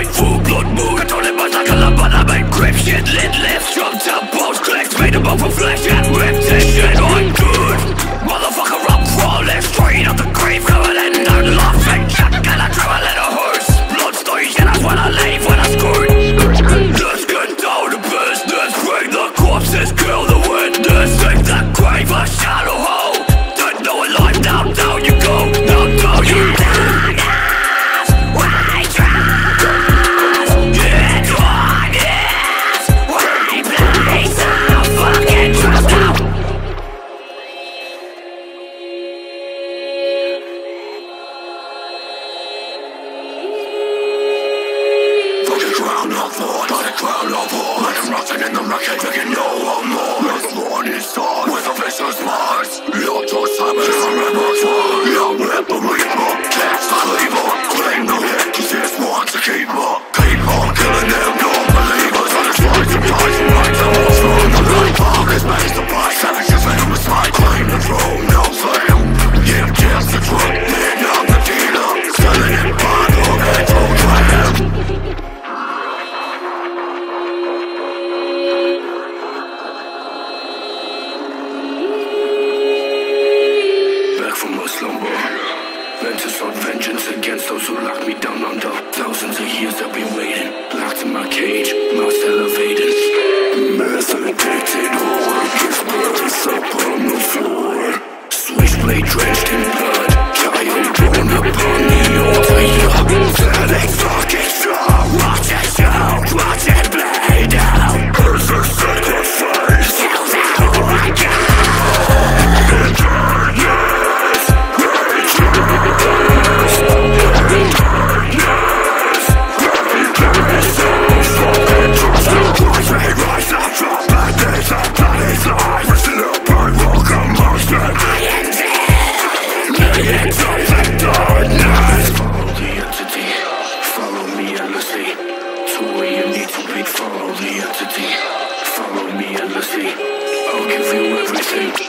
like full blood mood. Don't let my like a lump, but I make grip shit. Lit lips, jumped up, bones clicked. Made them up from flesh and ripped this shit. I'm good. Motherfucker, I'm crawling straight out the grave. Covered in dirt, laughing. Shotgun, I travel in a hearse. Blood stains, and that's when I leave, when I skirt. Let's get down to business. Bring the corpses, kill the witness. Save that grave a shallow hole. Dead, no alive, down, down you go. Down, down you go. In the market, taking no one more. Let the morning start with a vicious march. Your choice happens from repertoire. Young rebel reaper, catch the cleaver. Claim no hit, cause this one's a keeper. Keep on killing them non-believers. On its right to rise and right to what's wrong. The right park is based upon savages and the side. Claim the throne, no slam. Yeah, just the truth, then I'm the dealer. Selling it by the petrogram. From a slumber, meant to sought vengeance against those who locked me down under. Thousands of years I've been waiting, locked in my cage, mouth elevated. Meth addicted whore gives birth upon the floor. Switchblade drenched in blood, child born upon the altar. That ain't fucking strong. Watch it out, watch it blade out. There's a sacrifice. Kills it all I got. Follow the entity, follow me endlessly. I'll give you everything.